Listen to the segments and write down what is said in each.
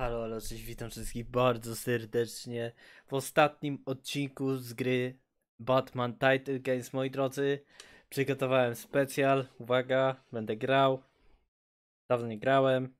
Halo, halo, cześć, witam wszystkich bardzo serdecznie w ostatnim odcinku z gry Batman Title Games, moi drodzy. Przygotowałem specjal, uwaga, będę grał. Dawno nie grałem.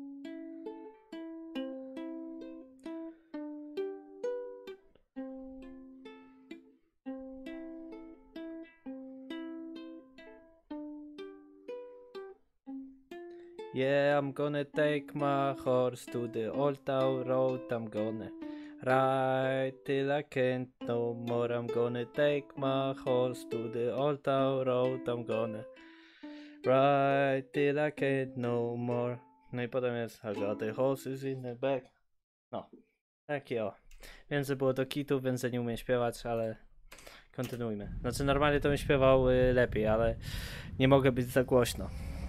Yeah, I'm gonna take my horse to the old town road. I'm gonna ride till I can't no more. I'm gonna take my horse to the old town road. I'm gonna ride till I can't no more. No i potem jest I got the horses in the back. No, takie o. Wiem, że było do kitu, więc że nie umiem śpiewać, ale kontynuujmy. Znaczy normalnie to bym śpiewał lepiej, ale nie mogę być za głośno.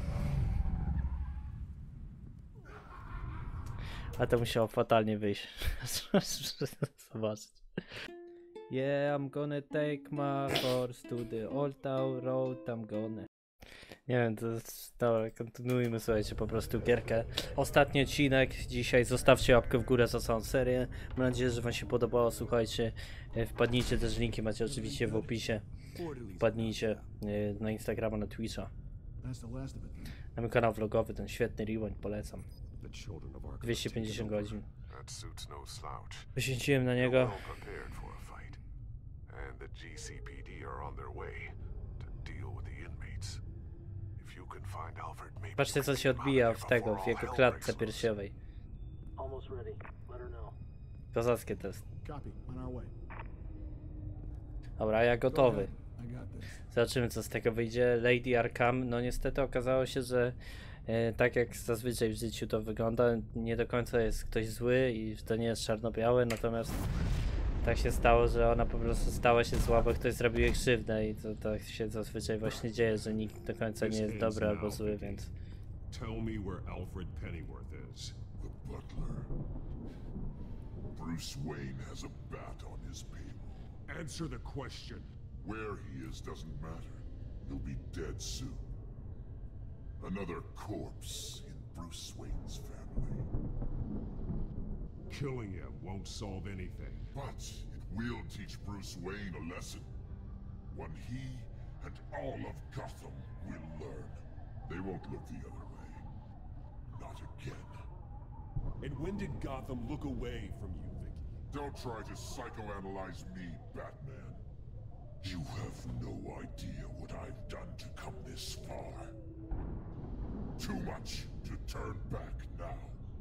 A to musiało fatalnie wyjść. Zobaczyć. Yeah, I'm gonna take my horse to the old town road. I'm gonna. Nie wiem, to jest. Dobra, kontynuujmy, słuchajcie, po prostu gierkę. Ostatni odcinek. Dzisiaj zostawcie łapkę w górę za całą serię. Mam nadzieję, że wam się podobało. Słuchajcie, wpadnijcie też, linki macie oczywiście w opisie. Wpadnijcie na Instagrama, na Twitcha. Na mój kanał vlogowy, ten świetny rewind, polecam. 250 godzin. Poświęciłem na niego. Patrzcie, co się odbija w tego, w jego klatce piersiowej. Kozackie to jest. Dobra, ja gotowy. Zobaczymy, co z tego wyjdzie. Lady Arkham, no niestety okazało się, że tak jak zazwyczaj w życiu to wygląda, nie do końca jest ktoś zły i to nie jest czarno-białe, natomiast tak się stało, że ona po prostu stała się zła, bo ktoś zrobił jej krzywdę i to tak się zazwyczaj właśnie dzieje, że nikt do końca nie jest dobry albo zły, więc... Tell me where Alfred Pennyworth is. The butler. Bruce Wayne has a bat on his payroll. Answer the question. Where he is doesn't matter. He'll be dead soon. Another corpse in Bruce Wayne's family. Killing him won't solve anything. But it will teach Bruce Wayne a lesson. One he and all of Gotham will learn. They won't look the other way. Not again. And when did Gotham look away from you, Vicky? Don't try to psychoanalyze me, Batman. You have no idea what I've done to come this far. Too much to turn back now.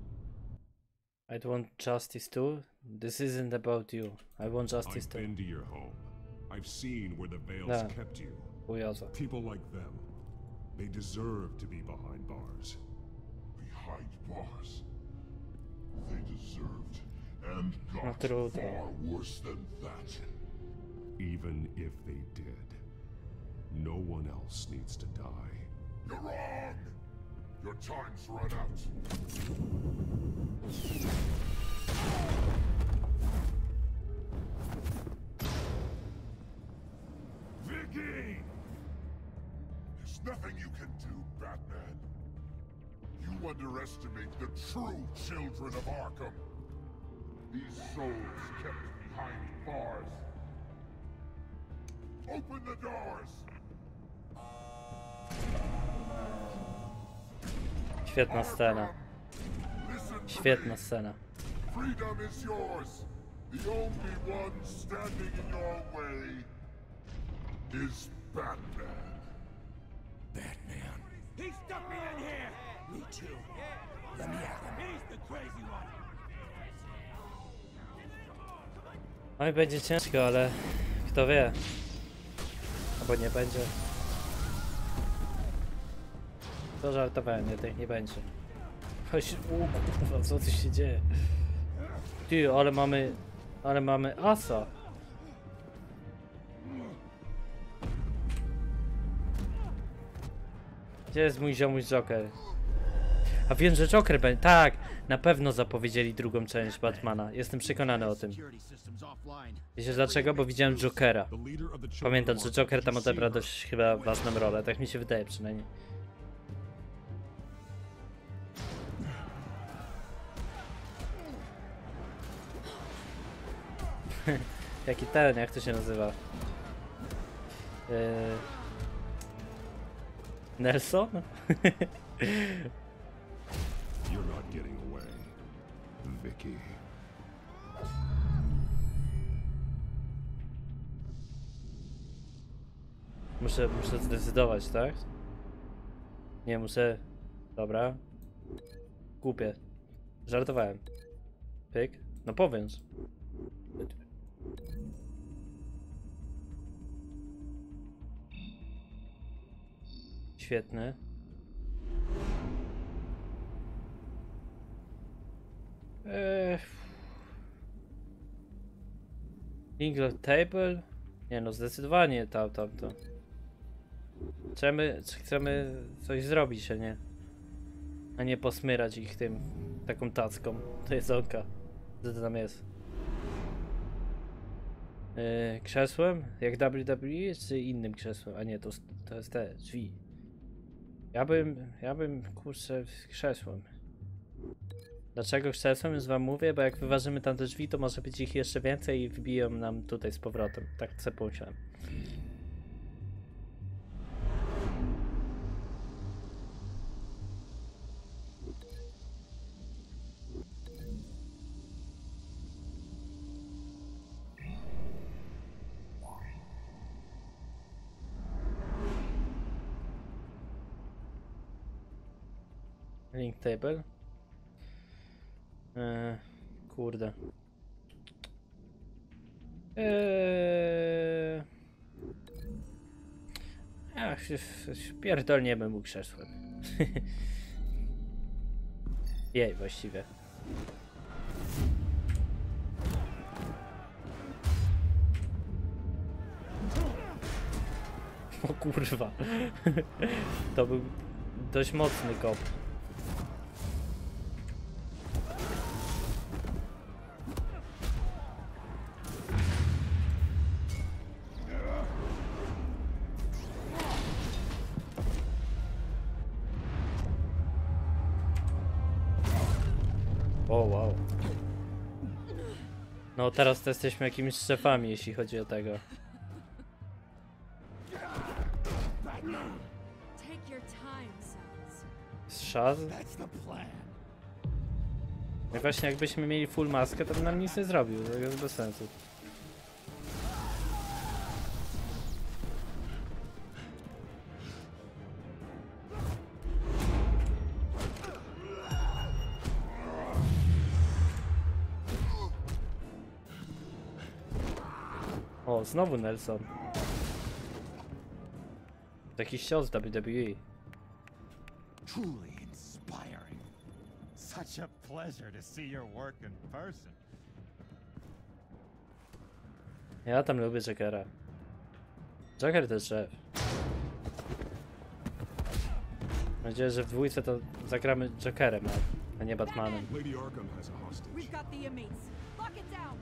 I want justice too. This isn't about you. I want justice I've too. been to your home. I've seen where the Veils Yeah. kept you. Ujaza. People like them, they deserve to be behind bars. Behind bars. They deserved and got Naturalnie. far worse than that. Even if they did, no one else needs to die. You're wrong. Your time's run out. Vicky! There's nothing you can do, Batman. You underestimate the true children of Arkham. These souls kept behind bars. Open the doors! Świetna scena. Listen to Świetna me. scena. Freedom is yours. The only one standing in your way is Batman. Batman. He stuck me in here! Me too. Let me at him. He's the crazy one! Oj, będzie ciężko, ale kto wie. Albo nie będzie. To żartowałem, nie będzie. Chodź, kurwa, co tu się dzieje? Ty, ale mamy asa. Gdzie jest mój ziomuś Joker? A wiem, że Joker będzie. Tak, na pewno zapowiedzieli drugą część Batmana. Jestem przekonany o tym. Wiecie dlaczego? Bo widziałem Jokera. The leader of the children Pamiętam, of że Arkham. Joker Did tam you odebrał see her? dość chyba ważną rolę. Tak mi się wydaje przynajmniej. Jaki ten, jak to się nazywa? Nelson? You're not getting away, Vicky. Muszę zdecydować, tak? Nie, muszę... Dobra. Głupie. Żartowałem. Pyk. No powiedz. Świetny. Single table? Nie no, zdecydowanie to. Chcemy coś zrobić, a nie? A nie posmyrać ich tym taką tacką. To jest oka. Co to tam jest? Krzesłem? Jak WWE czy innym krzesłem? A nie, to jest te drzwi. Ja bym kurczę krzesłem. Dlaczego krzesłem? Już wam mówię, bo jak wyważymy tam te drzwi, to może być ich jeszcze więcej i wbiją nam tutaj z powrotem. Tak sobie pomyślałem. Link table. Kurde. Ach, pierdolnie bym mógł krzesłem. Jej, właściwie. O kurwa. To był dość mocny kop. O wow. No teraz to jesteśmy jakimiś szefami, jeśli chodzi o tego. Szaz? No właśnie jakbyśmy mieli full maskę, to by nam nic nie zrobił, to jest bez sensu. O, znowu Nelson. Taki ścios WWE. Truly inspiring. Such a pleasure to see your work in person. Ja tam lubię Jokera. Joker to jest szef. Mam nadzieję, że w dwójce to zagramy Jokerem, a nie Batmanem. Lady Arkham has a hostage. We've got the inmates. Lock it down.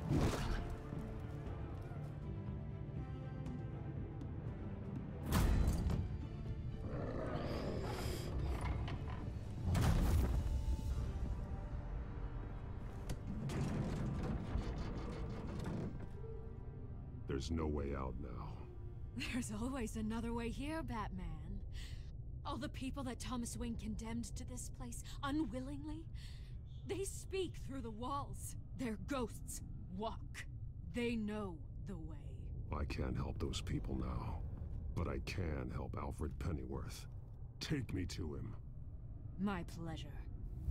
There's no way out now. There's always another way here, Batman. All the people that Thomas Wayne condemned to this place unwillingly, they speak through the walls. Their ghosts walk. They know the way. I can't help those people now, but I can help Alfred Pennyworth. Take me to him. My pleasure.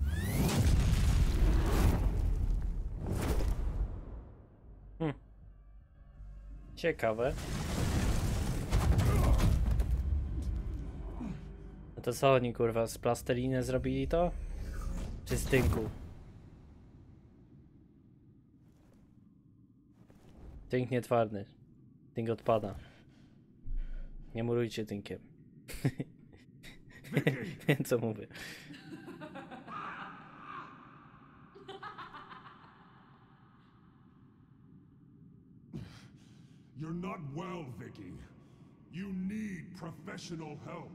Ciekawe. No to co oni kurwa z plasteliny zrobili to? Czy z tynku? Tynk nie twardy. Tynk odpada. Nie murujcie tynkiem. Wiem co mówię. You're not well, Vicky. You need professional help.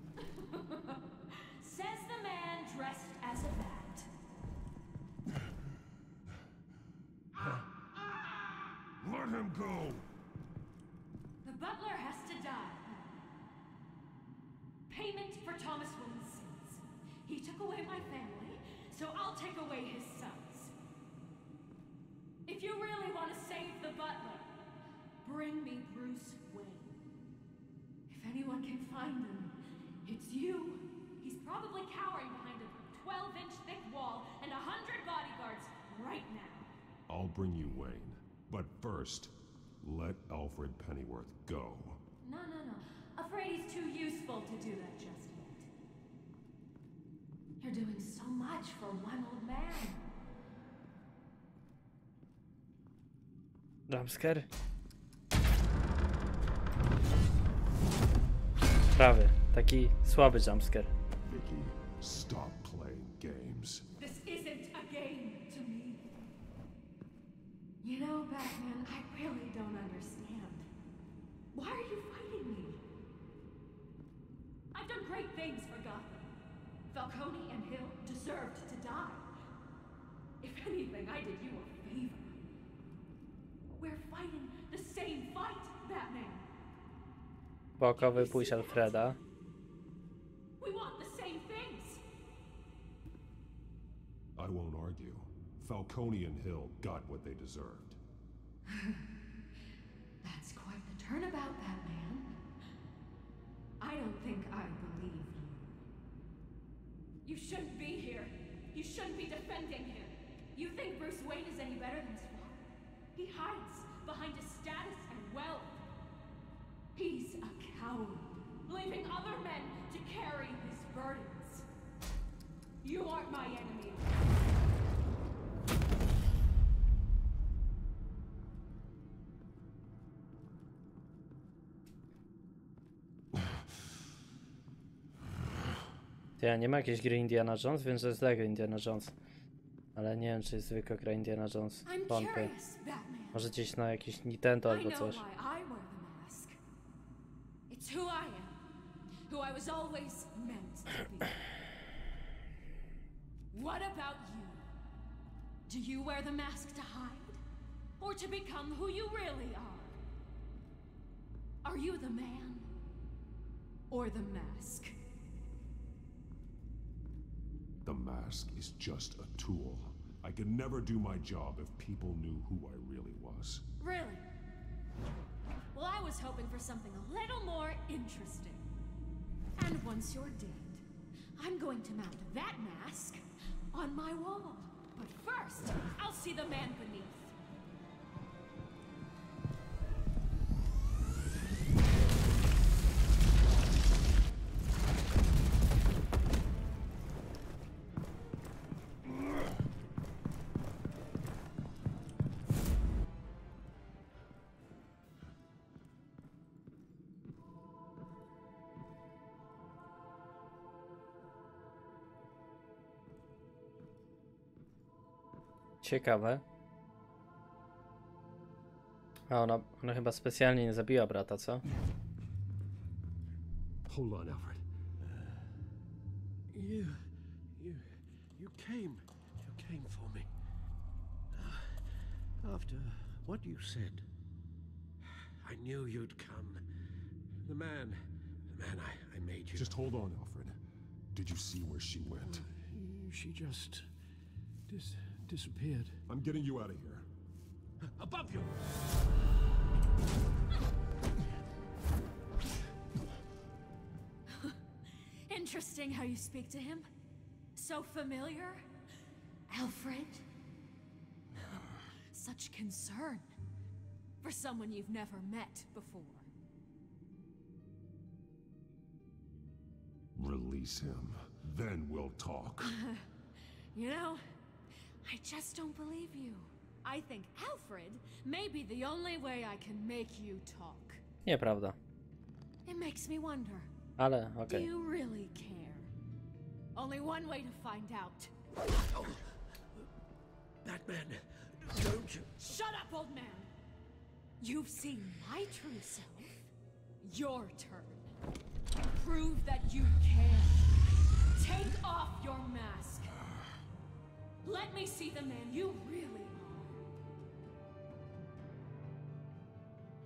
Says the man dressed as a bat. Let him go! The butler has to die. Payment for Thomas Wayne's sins. He took away my family, so I'll take away his sons. If you really want to save the butler, bring me Bruce Wayne. If anyone can find him, it's you. He's probably cowering behind a 12-inch thick wall and 100 bodyguards right now. I'll bring you Wayne. But first, let Alfred Pennyworth go. No. Afraid he's too useful to do that just yet. You're doing so much for one old man. Jumpscare? Prawie. Taki słaby jumpscare. Vicky, stop playing games. This isn't a game to me. You know, Batman, I really don't understand. Why are you fighting me? I've done great things for Gotham. Falcone and Hill deserved to die. If anything, I did you a favor. We're fighting the same fight, Batman. Bokowy pójść Alfreda. We want the same things. I won't argue. Falcone and Hill got what they deserved. That's quite the turnabout, Batman. I don't think I believe you. You shouldn't be here. You shouldn't be defending him. You think Bruce Wayne is any better than his father? He hides behind his status and wealth. He's a coward, leaving other men to carry his burdens. You aren't my enemy. Ja nie ma jakiejś gry Indiana Jones, wiem, że jest Lego Indiana Jones. Ale nie wiem, czy jest zwykła gra Indiana Jones. Wątpię. Może gdzieś na jakiś Nintendo albo coś. It's who I am, who I was always meant to be. What about you? Do you wear the mask to hide? Or to become who you really are? Are you the man? Or the mask? The mask is just a tool. I could never do my job if people knew who I really was. Really? Well, I was hoping for something a little more interesting. And once you're dead, I'm going to mount that mask on my wall. But first, I'll see the man beneath. Ciekawe. A ona chyba specjalnie nie zabiła brata, co? Hold on, Alfred. You came for me. After what you said, I knew you'd come. The man I made you. Just hold on, Alfred. Did you see where she went? She just disappeared. I'm getting you out of here. Above you! Interesting how you speak to him. So familiar. Alfred. Such concern for someone you've never met before. Release him. Then we'll talk. You know, I just don't believe you. I think Alfred may be the only way I can make you talk. Nieprawda. It makes me wonder. Ale, Do okej. you really care? Only one way to find out. Oh. Batman, don't you? Shut up, old man! You've seen my true self. Your turn. Prove that you can. Take off your mask. Let me see the man you really are.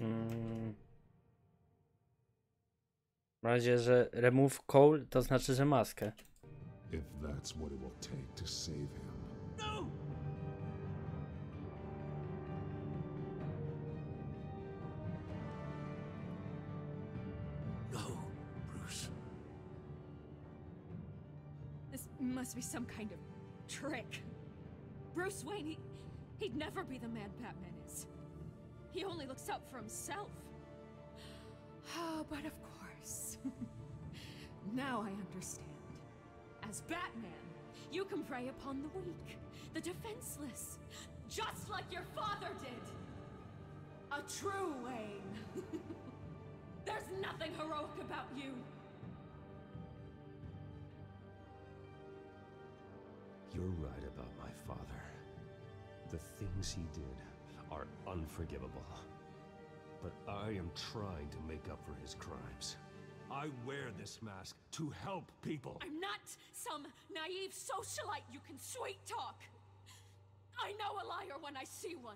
Mam nadzieję, że remove coal to znaczy, że maskę. If that's what it will take to save him. No! No, Bruce. This must be some kind of trick. Bruce Wayne, he'd never be the man Batman is. He only looks out for himself. Oh, but of course. Now I understand. As Batman, you can prey upon the weak, the defenseless, just like your father did. A true Wayne. There's nothing heroic about you. You're right about my father. The things he did are unforgivable. But I am trying to make up for his crimes. I wear this mask to help people. I'm not some naive socialite you can sweet talk. I know a liar when I see one.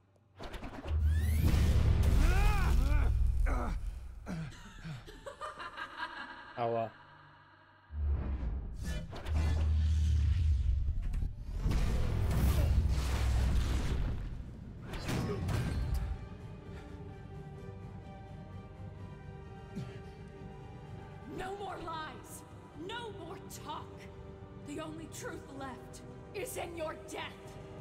Ała. No more lies. No more talk. The only truth left is in your death.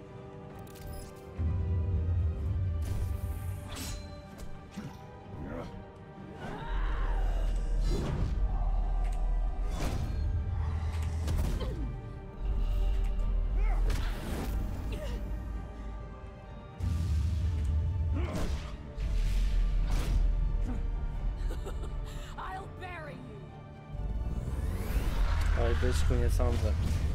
I'll bury you. Oj, byczku, nie sądzę.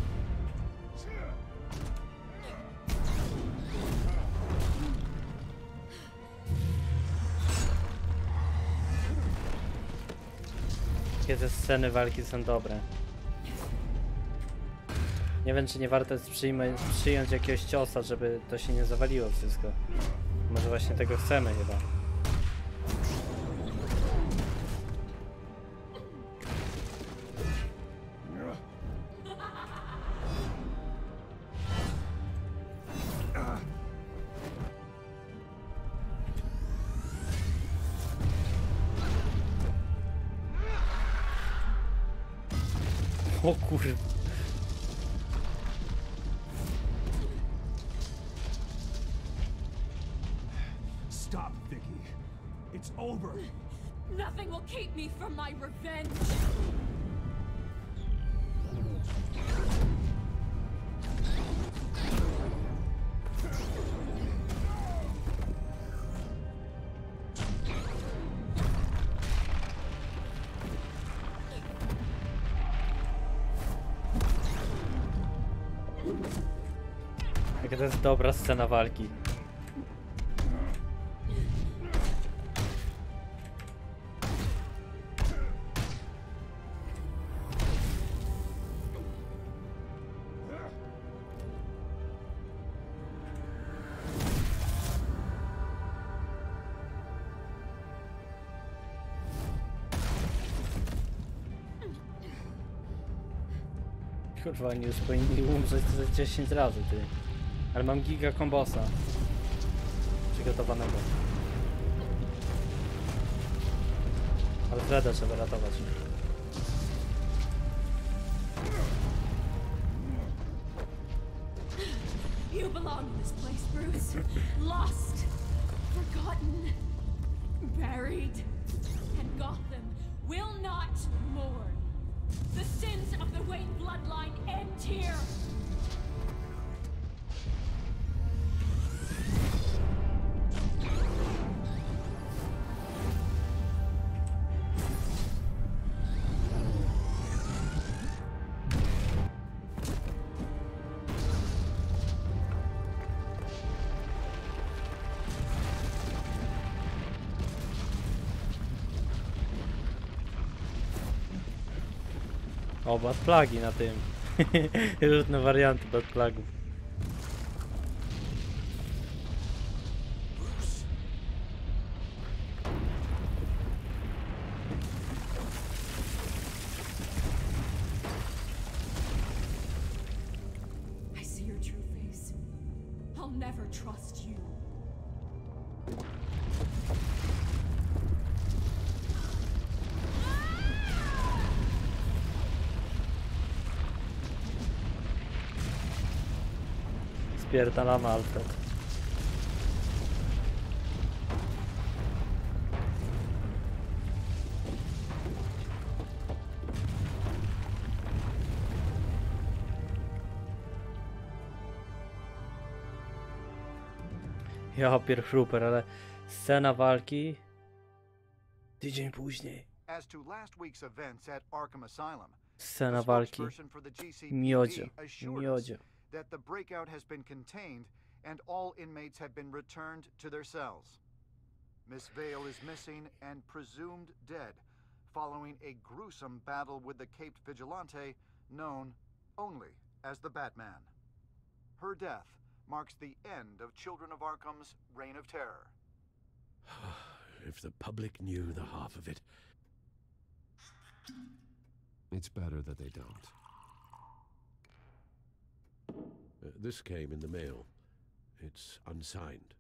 Jakie te sceny walki są dobre. Nie wiem, czy nie warto jest przyjąć jakiegoś ciosa, żeby to się nie zawaliło wszystko. Może właśnie tego chcemy chyba. O kurwa. Stop, Vicky. It's over. Nothing will keep me from my revenge. Jaka to jest dobra scena walki. Kurwa, oni już powinni umrzeć ze 10 razy, ty. Ale mam giga kombosa przygotowanego. Ale Freda trzeba ratować. You belong in this place, Bruce. Lost, forgotten, buried. And Gotham will not mourn. The sins of the Wayne bloodline end here. O, Batplagi na tym. Różne warianty Batplagów. never trust you. Spierdalamy, Alfred. Ja pierchruper, ale scena walki tydzień później. As to last week's events at Arkham Asylum, Scena the walki. spokesperson for the Miodzio. GCPD assured us Miodzio. that the breakout has been contained and all inmates have been returned to their cells. Miss Vale is missing and presumed dead following a gruesome battle with the caped vigilante known only as the Batman. Her death marks the end of Children of Arkham's reign of terror. If the public knew the half of it. It's better that they don't. This came in the mail. It's unsigned.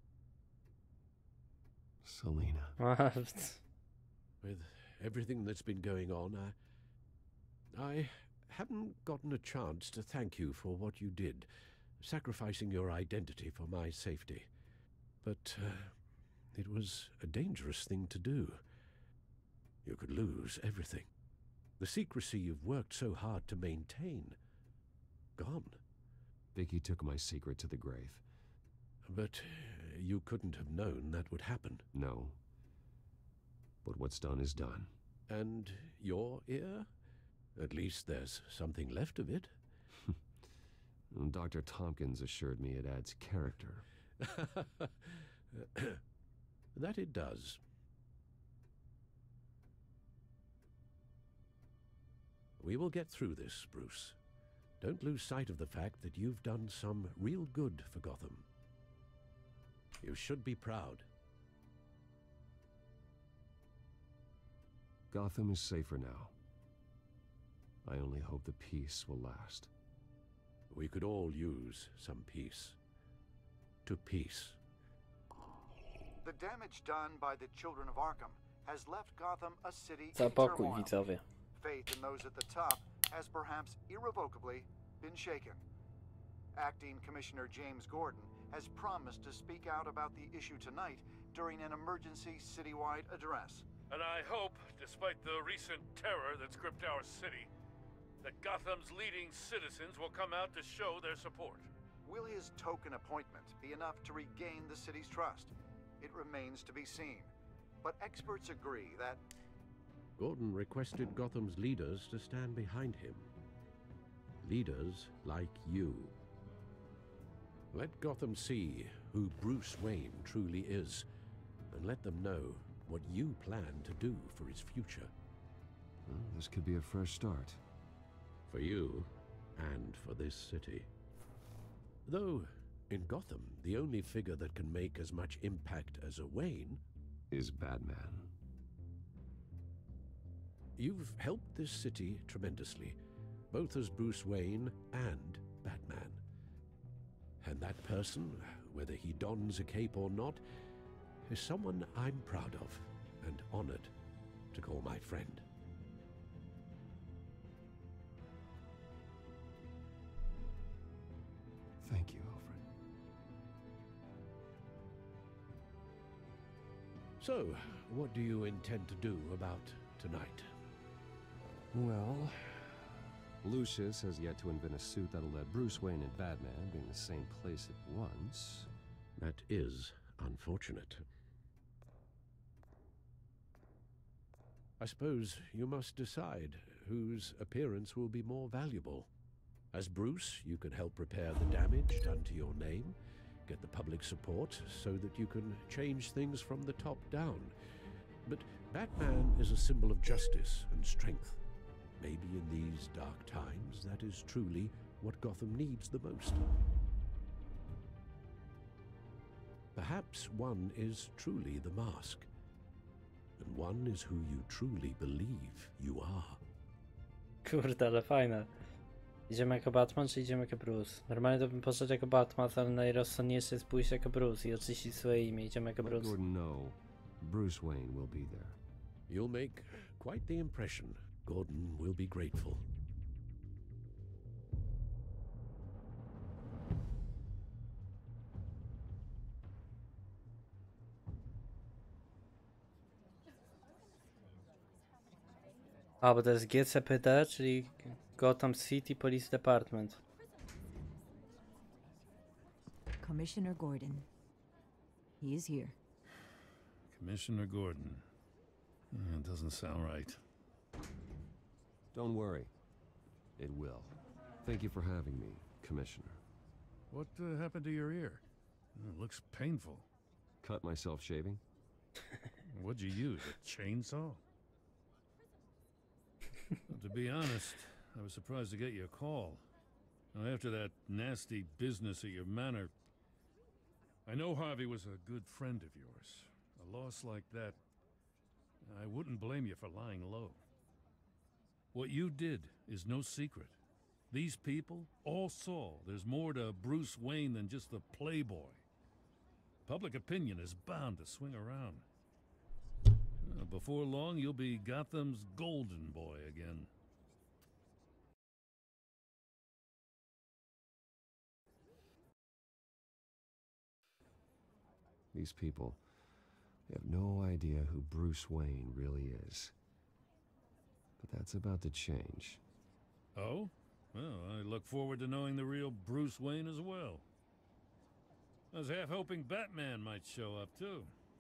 Selina. With everything that's been going on, I haven't gotten a chance to thank you for what you did, sacrificing your identity for my safety. But it was a dangerous thing to do. You could lose everything. The secrecy you've worked so hard to maintain. Gone. Vicky took my secret to the grave. But you couldn't have known that would happen. No. But what's done is done. And your ear? At least there's something left of it. Dr. Tompkins assured me it adds character. That it does. We will get through this, Bruce. Don't lose sight of the fact that you've done some real good for Gotham. You should be proud. Gotham is safer now. I only hope the peace will last. We could all use some peace. To peace. The damage done by the Children of Arkham has left Gotham a city in Zapokój, turmoil. widzowie. Faith in those at the top has perhaps irrevocably been shaken. Acting Commissioner James Gordon has promised to speak out about the issue tonight during an emergency citywide address. And I hope, despite the recent terror that's gripped our city, that Gotham's leading citizens will come out to show their support. Will his token appointment be enough to regain the city's trust? It remains to be seen. But experts agree that Gordon requested Gotham's leaders to stand behind him. Leaders like you. Let Gotham see who Bruce Wayne truly is, and let them know what you plan to do for his future. Well, this could be a fresh start. For you, and for this city. Though, in Gotham, the only figure that can make as much impact as a Wayne Is Batman. You've helped this city tremendously, both as Bruce Wayne and Batman. And that person, whether he dons a cape or not, is someone I'm proud of and honored to call my friend. Thank you, Alfred. So, what do you intend to do about tonight? Well, Lucius has yet to invent a suit that'll let Bruce Wayne and Batman be in the same place at once. That is unfortunate. I suppose you must decide whose appearance will be more valuable. As Bruce, you can help repair the damage done to your name, get the public support so that you can change things from the top down. But Batman is a symbol of justice and strength. Maybe in these dark times, that is truly what Gotham needs the most. Perhaps one is truly the mask, and one is who you truly believe you are. Kurde, ale fajne. Idziemy jako Batman, czy idziemy jako Bruce? Normalnie to bym poszedł jako Batman, ale najrozsądniejsze jest pójść jako Bruce i oczyścić swoje imię. Idziemy jako Let Bruce. Gordon know Bruce Wayne will be there. You'll make quite the impression. Gordon will be grateful. A, bo to jest GCPD, czyli Gotham City Police Department. Commissioner Gordon. He is here. Commissioner Gordon. It doesn't sound right. Don't worry. It will. Thank you for having me, Commissioner. What happened to your ear? It looks painful. Cut myself shaving? What'd you use, a chainsaw? Well, to be honest, I was surprised to get your call. Now, after that nasty business at your manor, I know Harvey was a good friend of yours. A loss like that, I wouldn't blame you for lying low. What you did is no secret. These people all saw there's more to Bruce Wayne than just the playboy. Public opinion is bound to swing around. Before long, you'll be Gotham's golden boy again. These people, they have no idea who Bruce Wayne really is. But that's about to change. Oh? Well, I look forward to knowing the real Bruce Wayne as well. I was half hoping Batman might show up too.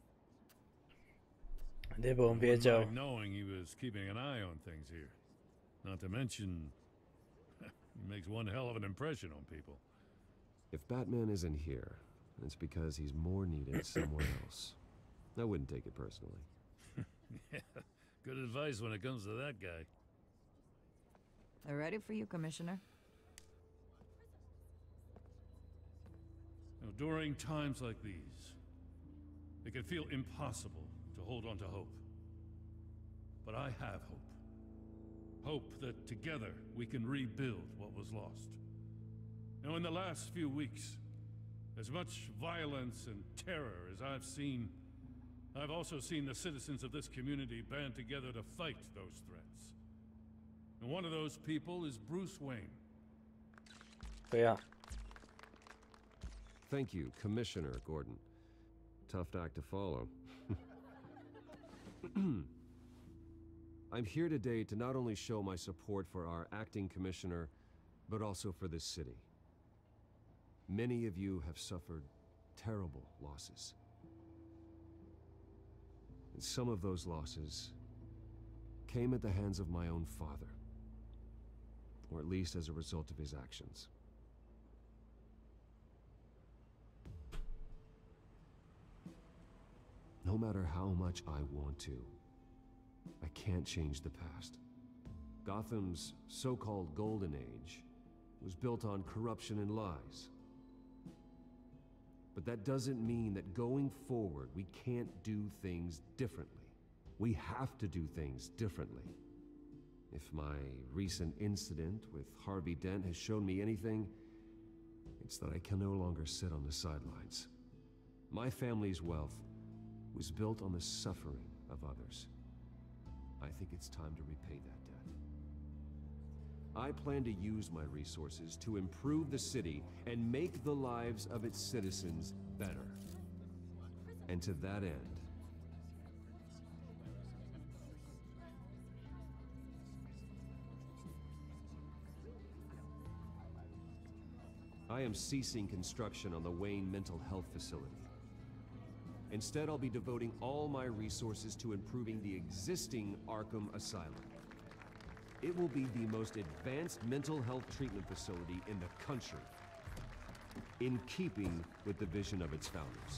Gdyby on wiedział. Wouldn't mind knowing he was keeping an eye on things here. Not to mention, he makes one hell of an impression on people. If Batman isn't here, it's because he's more needed somewhere else. I wouldn't take it personally. Yeah, good advice when it comes to that guy. They're ready for you, Commissioner. Now, during times like these, it can feel impossible to hold on to hope. But I have hope. Hope that together we can rebuild what was lost. Now, in the last few weeks, as much violence and terror as I've seen, I've also seen the citizens of this community band together to fight those threats. And one of those people is Bruce Wayne. To ja. Thank you, Commissioner Gordon. Tough act to follow. I'm here today to not only show my support for our acting commissioner, but also for this city. Many of you have suffered terrible losses. And some of those losses came at the hands of my own father, or at least as a result of his actions. No matter how much I want to, I can't change the past. Gotham's so-called Golden Age was built on corruption and lies. But that doesn't mean that going forward we can't do things differently. We have to do things differently. If my recent incident with Harvey Dent has shown me anything, it's that I can no longer sit on the sidelines. My family's wealth was built on the suffering of others. I think it's time to repay that debt. I plan to use my resources to improve the city and make the lives of its citizens better. And to that end, I am ceasing construction on the Wayne Mental Health Facility. Instead, I'll be devoting all my resources to improving the existing Arkham Asylum. It will be the most advanced mental health treatment facility in the country, in keeping with the vision of its founders.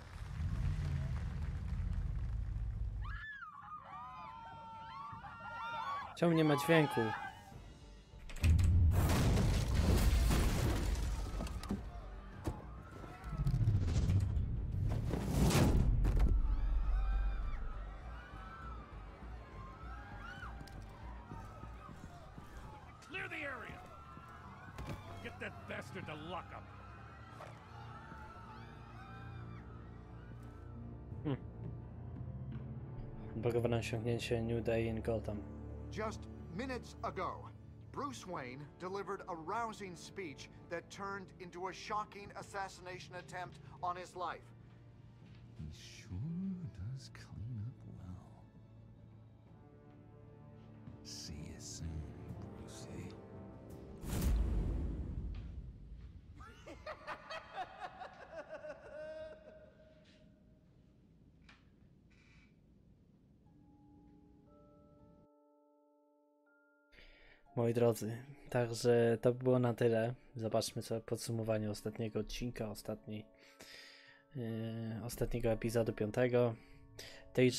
Czemu nie ma dźwięku? bastard to lock up. Blokowane osiągnięcie New Day in Gotham. Just minutes ago, Bruce Wayne delivered a rousing speech that turned into a shocking assassination attempt on his life. He sure does clean up well. See you soon, Brucey. Moi drodzy, także to było na tyle. Zobaczmy sobie podsumowanie ostatniego odcinka, ostatniego epizodu 5. Tej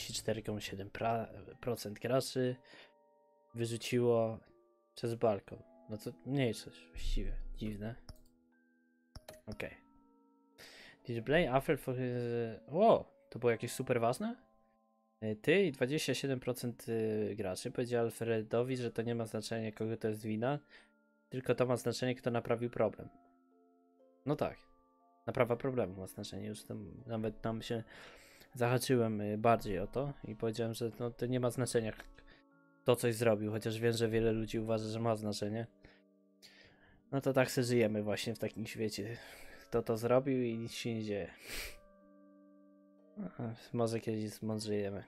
44,7% graczy wyrzuciło przez balkon. No to mniejszość właściwie, dziwne. Okej. Did you blame Alfred for his... O! To było jakieś super ważne? Ty i 27% graczy powiedział Alfredowi, że to nie ma znaczenia, kogo to jest wina, tylko to ma znaczenie, kto naprawił problem. No tak. Naprawa problemu ma znaczenie. Już nawet tam się zahaczyłem bardziej o to i powiedziałem, że no, to nie ma znaczenia, kto coś zrobił, chociaż wiem, że wiele ludzi uważa, że ma znaczenie. No to tak sobie żyjemy właśnie w takim świecie. Kto to zrobił i nic się nie dzieje. Może kiedyś zmądrzejemy.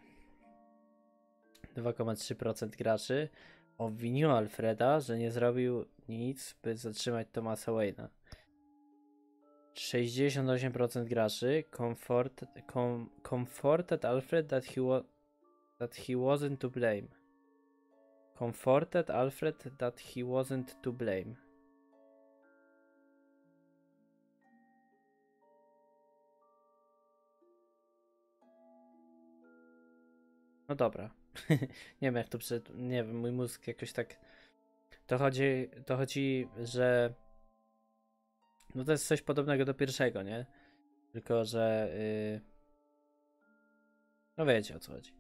2,3% graczy obwiniło Alfreda, że nie zrobił nic, by zatrzymać Thomasa Wayne'a. 68% graczy comforted Alfred that he wasn't to blame. Comforted Alfred that he wasn't to blame. No dobra. Nie wiem jak to nie wiem, mój mózg jakoś tak... To chodzi, że... No to jest coś podobnego do pierwszego, nie? Tylko, że... No wiecie o co chodzi.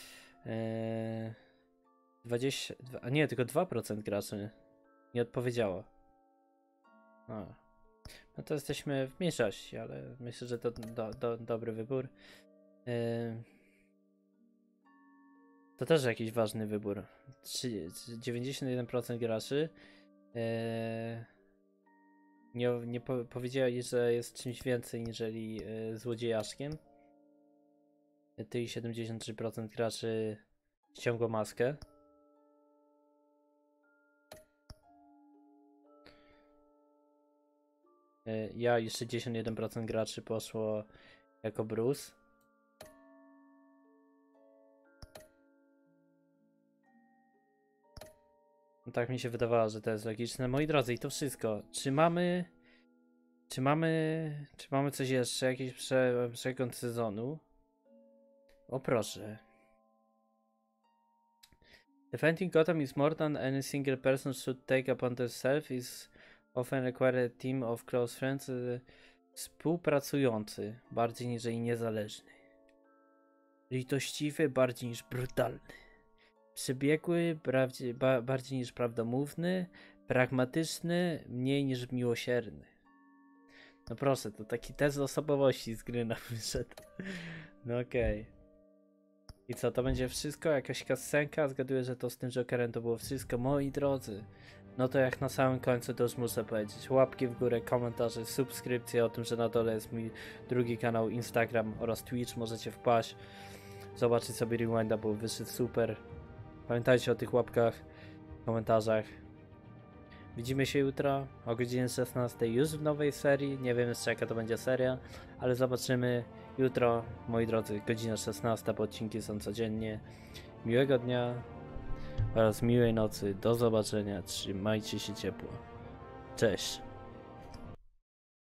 22... A nie, tylko 2% graczy nie odpowiedziało. No to jesteśmy w mniejszości, ale myślę, że to dobry wybór. To też jakiś ważny wybór. 91% graczy nie powiedzieli, że jest czymś więcej niżeli złodziejaszkiem. Ty i 73% graczy ściągło maskę. Ja i 61% graczy poszło jako Bruce. No tak mi się wydawało, że to jest logiczne. Moi drodzy, i to wszystko. Czy mamy coś jeszcze? Jakiś przegląd sezonu? O proszę. Defending Gotham is more than any single person should take upon themselves. Is often require a team of close friends. Współpracujący, bardziej niż niezależny. Litościwy, bardziej niż brutalny. Przebiegły, bardziej niż prawdomówny, pragmatyczny, mniej niż miłosierny. No proszę, to taki test osobowości z gry nam wyszedł. No okej. I co, to będzie wszystko? Jakaś kasenka? Zgaduję, że to z tym Jokerem to było wszystko. Moi drodzy, no to jak na samym końcu to już muszę powiedzieć. Łapki w górę, komentarze, subskrypcje, o tym, że na dole jest mój drugi kanał Instagram oraz Twitch. Możecie wpaść, zobaczyć sobie Rewinda, bo wyszedł super. Pamiętajcie o tych łapkach, komentarzach. Widzimy się jutro o godzinie 16 już w nowej serii. Nie wiem jeszcze jaka to będzie seria, ale zobaczymy jutro, moi drodzy, godzina 16, bo odcinki są codziennie. Miłego dnia oraz miłej nocy. Do zobaczenia. Trzymajcie się ciepło. Cześć.